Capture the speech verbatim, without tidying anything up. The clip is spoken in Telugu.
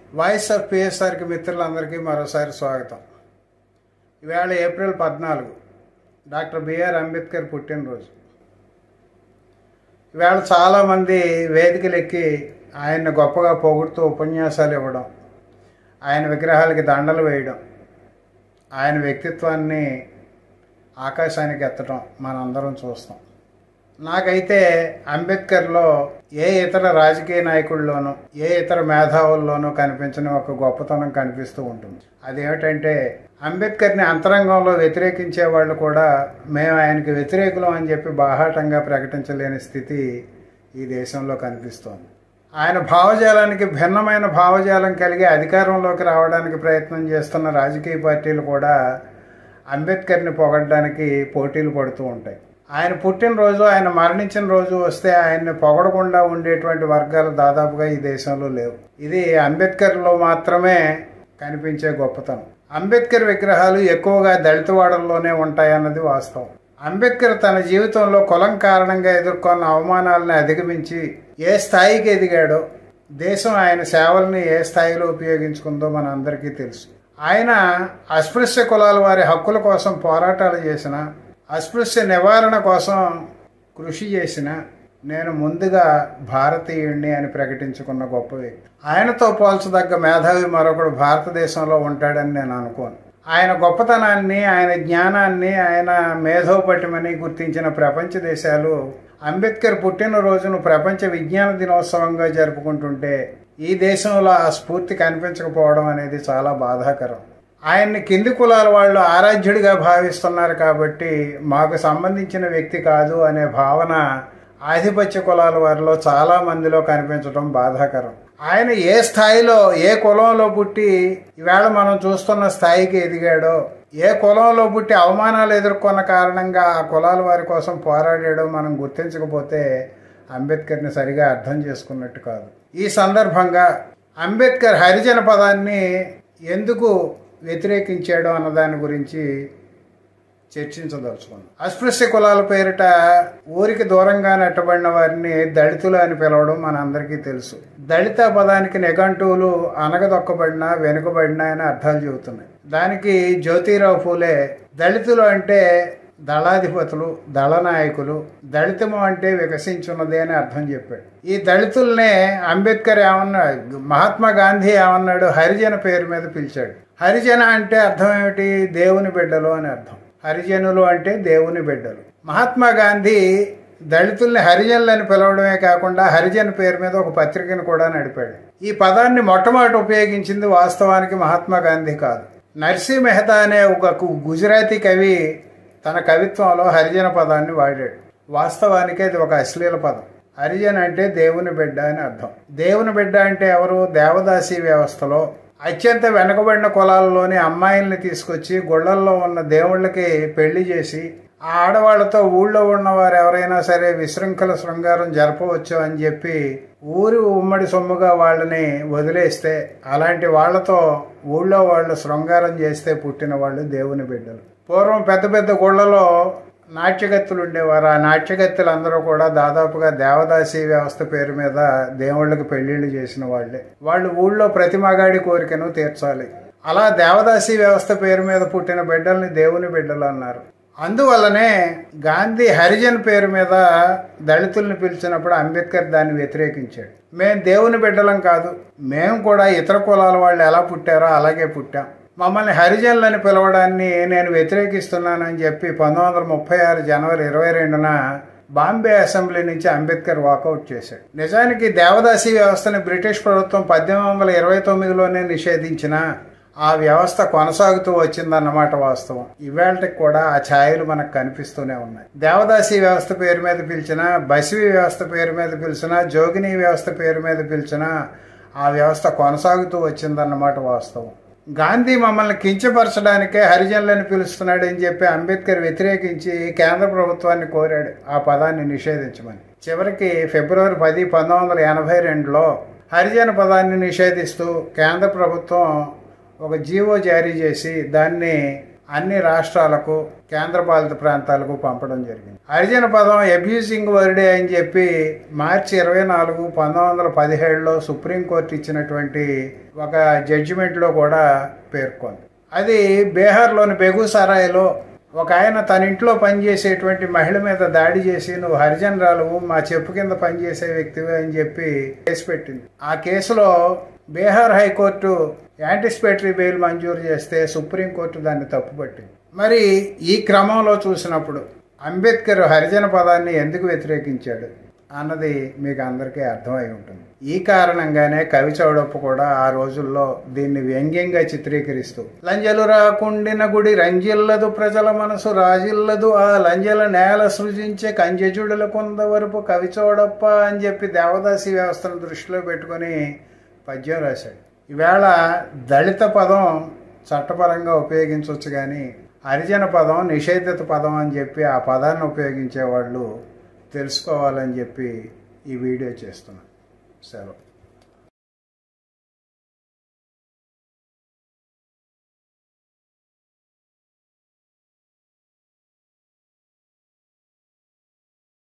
వాయిస్ ఆఫ్ పిఎస్ఆర్కి మిత్రులందరికీ మరోసారి స్వాగతం. ఇవాళ ఏప్రిల్ పద్నాలుగు డాక్టర్ బిఆర్ అంబేద్కర్ పుట్టినరోజు. ఇవాళ చాలామంది వేదికలెక్కి ఆయన్ని గొప్పగా పొగుడుతూ ఉపన్యాసాలు ఇవ్వడం, ఆయన విగ్రహాలకి దండలు వేయడం, ఆయన వ్యక్తిత్వాన్ని ఆకాశానికి ఎత్తడం మనందరం చూస్తాం. నాకైతే అంబేద్కర్లో ఏ ఇతర రాజకీయ నాయకుల్లోనూ ఏ ఇతర మేధావుల్లోనూ కనిపించని ఒక గొప్పతనం కనిపిస్తూ ఉంటుంది. అదేమిటంటే అంబేద్కర్ని అంతరంగంలో వ్యతిరేకించే వాళ్ళు కూడా మేము ఆయనకి వ్యతిరేకులం అని చెప్పి బాహాటంగా ప్రకటించలేని స్థితి ఈ దేశంలో కనిపిస్తోంది. ఆయన భావజాలానికి భిన్నమైన భావజాలం కలిగి అధికారంలోకి రావడానికి ప్రయత్నం చేస్తున్న రాజకీయ పార్టీలు కూడా అంబేద్కర్ని పొగడడానికి పోటీలు పడుతూ ఉంటాయి. ఆయన పుట్టినరోజు, ఆయన మరణించిన రోజు వస్తే ఆయన్ని పొగడకుండా ఉండేటువంటి వర్గాలు దాదాపుగా ఈ దేశంలో లేవు. ఇది అంబేద్కర్లో మాత్రమే కనిపించే గొప్పతనం. అంబేద్కర్ విగ్రహాలు ఎక్కువగా దళితవాడల్లోనే ఉంటాయన్నది వాస్తవం. అంబేద్కర్ తన జీవితంలో కులం కారణంగా ఎదుర్కొన్న అవమానాలను అధిగమించి ఏ స్థాయికి ఎదిగాడో, దేశం ఆయన సేవల్ని ఏ స్థాయిలో ఉపయోగించుకుందో మన అందరికీ తెలుసు. ఆయన అస్పృశ్య కులాల వారి హక్కుల కోసం పోరాటాలు చేసిన, అస్పృశ్య నివారణ కోసం కృషి చేసిన నేను ముందుగా భారతీయుణ్ణి అని ప్రకటించుకున్న గొప్ప వ్యక్తి. ఆయనతో పోల్చదగ్గ మేధావి మరొకడు భారతదేశంలో ఉంటాడని నేను అనుకోను. ఆయన గొప్పతనాన్ని, ఆయన జ్ఞానాన్ని, ఆయన మేధోపటిమని గుర్తించిన ప్రపంచ దేశాలు అంబేద్కర్ పుట్టినరోజును ప్రపంచ విజ్ఞాన దినోత్సవంగా జరుపుకుంటుంటే ఈ దేశంలో ఆ స్ఫూర్తి కనిపించకపోవడం అనేది చాలా బాధాకరం. ఆయన్ని కింది కులాల వాళ్ళు ఆరాధ్యుడిగా భావిస్తున్నారు కాబట్టి మాకు సంబంధించిన వ్యక్తి కాదు అనే భావన ఆధిపత్య కులాల వారిలో చాలా మందిలో కనిపించడం బాధాకరం. ఆయన ఏ స్థాయిలో, ఏ కులంలో పుట్టి ఈవేళ మనం చూస్తున్న స్థాయికి ఎదిగాడో, ఏ కులంలో పుట్టి అవమానాలు ఎదుర్కొన్న కారణంగా ఆ కులాల వారి కోసం పోరాడాడో మనం గుర్తించకపోతే అంబేద్కర్ని సరిగా అర్థం చేసుకున్నట్టు కాదు. ఈ సందర్భంగా అంబేద్కర్ హరిజన పదాన్ని ఎందుకు వ్యతిరేకించాడు అన్న దాని గురించి చర్చించదలుచుకున్నాం. అస్పృశ్య కులాల పేరిట ఊరికి దూరంగా నెట్టబడిన వారిని దళితులు అని పిలవడం మనందరికీ తెలుసు. దళిత పదానికి నిఘంటువులు అనగదొక్కబడిన, వెనుకబడిన అని అర్థాలు చెబుతున్నాయి. దానికి జ్యోతిరావు ఫూలే దళితులు అంటే దళాధిపతులు, దళనాయకులు, దళితము అంటే వికసించున్నది అని అర్థం చెప్పాడు. ఈ దళితుల్నే అంబేద్కర్ ఏమన్నాడు, మహాత్మా గాంధీ ఏమన్నాడు, హరిజన పేరు మీద పిలిచాడు. హరిజన అంటే అర్థం ఏమిటి? దేవుని బిడ్డలు అని అర్థం. హరిజనులు అంటే దేవుని బిడ్డలు. మహాత్మా గాంధీ దళితుల్ని హరిజనులని పిలవడమే కాకుండా హరిజన పేరు మీద ఒక పత్రికను కూడా నడిపాడు. ఈ పదాన్ని మొట్టమొదటి ఉపయోగించింది వాస్తవానికి మహాత్మా గాంధీ కాదు, నర్సీ మెహతా అనే ఒక గుజరాతీ కవి తన కవిత్వంలో హరిజన పదాన్ని వాడాడు. వాస్తవానికి అది ఒక అశ్లీల పదం. హరిజన అంటే దేవుని బిడ్డ అని అర్థం. దేవుని బిడ్డ అంటే ఎవరు? దేవదాసీ వ్యవస్థలో అత్యంత వెనకబడిన కులాల్లోని అమ్మాయిల్ని తీసుకొచ్చి గుళ్ళల్లో ఉన్న దేవుళ్ళకి పెళ్లి చేసి ఆ ఆడవాళ్లతో ఊళ్ళో ఉన్నవారు ఎవరైనా సరే విశృంఖల శృంగారం జరపవచ్చు అని చెప్పి ఊరి ఉమ్మడి సొమ్ముగా వాళ్ళని వదిలేస్తే, అలాంటి వాళ్లతో ఊళ్ళో వాళ్ళు శృంగారం చేస్తే పుట్టిన వాళ్ళు దేవుని బిడ్డలు. పూర్వం పెద్ద పెద్ద గుళ్ళలో నాట్యగత్తులు ఉండేవారు. ఆ నాట్యగత్తులు అందరూ కూడా దాదాపుగా దేవదాసీ వ్యవస్థ పేరు మీద దేవుళ్ళకి పెళ్లిళ్ళు చేసిన వాళ్లే. వాళ్ళు ఊళ్ళో ప్రతి మగాడి కోరికను తీర్చాలి. అలా దేవదాసీ వ్యవస్థ పేరు మీద పుట్టిన బిడ్డల్ని దేవుని బిడ్డలు అన్నారు. అందువల్లనే గాంధీ హరిజన్ పేరు మీద దళితుల్ని పిలిచినప్పుడు అంబేద్కర్ దాన్ని వ్యతిరేకించాడు. మేము దేవుని బిడ్డలం కాదు, మేము కూడా ఇతర కులాల వాళ్ళు ఎలా పుట్టారో అలాగే పుట్టాం, మమ్మల్ని హరిజనులని పిలవడాన్ని నేను వ్యతిరేకిస్తున్నానని చెప్పి పంతొమ్మిది వందల ముప్పై ఆరు జనవరి ఇరవై రెండున బాంబే అసెంబ్లీ నుంచి అంబేద్కర్ వాకౌట్ చేశాడు. నిజానికి దేవదాసీ వ్యవస్థని బ్రిటిష్ ప్రభుత్వం పద్దెనిమిది వందల ఇరవై తొమ్మిదిలోనే నిషేధించిన ఆ వ్యవస్థ కొనసాగుతూ వచ్చిందన్నమాట వాస్తవం. ఇవాళకి కూడా ఆ ఛాయలు మనకు కనిపిస్తూనే ఉన్నాయి. దేవదాసీ వ్యవస్థ పేరు మీద పిలిచిన, బసివి వ్యవస్థ పేరు మీద పిలిచిన, జోగిని వ్యవస్థ పేరు మీద పిలిచిన ఆ వ్యవస్థ కొనసాగుతూ వచ్చిందన్నమాట వాస్తవం. గాంధీ మమ్మల్ని కించపరచడానికే హరిజనులని పిలుస్తున్నాడు అని చెప్పి అంబేద్కర్ వ్యతిరేకించి కేంద్ర ప్రభుత్వాన్ని కోరాడు ఆ పదాన్ని నిషేధించమని. చివరికి ఫిబ్రవరి పది పంతొమ్మిది వందల ఎనభై రెండులో హరిజన పదాన్ని నిషేధిస్తూ కేంద్ర ప్రభుత్వం ఒక జీవో జారీ చేసి దాన్ని అన్ని రాష్ట్రాలకు కేంద్రపాలిత ప్రాంతాలకు పంపడం జరిగింది. హరిజన పదం అబ్యూజింగ్ వర్డే అని చెప్పి మార్చి ఇరవై నాలుగు పంతొమ్మిది వందల పదిహేడులో సుప్రీంకోర్టు ఇచ్చినటువంటి ఒక జడ్జిమెంట్లో కూడా పేర్కొంది. అది బీహార్లోని బెగూసరాయ్లో ఒక ఆయన తన ఇంట్లో పనిచేసేటువంటి మహిళ మీద దాడి చేసి నువ్వు హరిజనరాలు మా చెప్పు కింద పనిచేసే వ్యక్తివి అని చెప్పి కేసు పెట్టింది. ఆ కేసులో బీహార్ హైకోర్టు యాంటిసిపేటరీ బెయిల్ మంజూరు చేస్తే సుప్రీంకోర్టు దాన్ని తప్పుపట్టింది. మరి ఈ క్రమంలో చూసినప్పుడు అంబేద్కర్ హరిజన పదాన్ని ఎందుకు వ్యతిరేకించాడు అన్నది మీకు అందరికీ అర్థమై ఉంటుంది. ఈ కారణంగానే కవి చౌడప్ప కూడా ఆ రోజుల్లో దీన్ని వ్యంగ్యంగా చిత్రీకరిస్తూ లంజలు రాకుండిన గుడి రంజిల్లదు ప్రజల మనసు రాజిల్లదు ఆ లంజల నేల సృజించే కంజజుడుల కొందవరపు కవి చౌడప్ప అని చెప్పి దేవదాసి వ్యవస్థను దృష్టిలో పెట్టుకొని పద్యం రాశాడు. ఈవేళ దళిత పదం చట్టపరంగా ఉపయోగించవచ్చు కానీ హరిజన పదం నిషేధిత పదం అని చెప్పి ఆ పదాన్ని ఉపయోగించే వాళ్ళు తెలుసుకోవాలని చెప్పి ఈ వీడియో చేస్తున్నాను. సెలవు.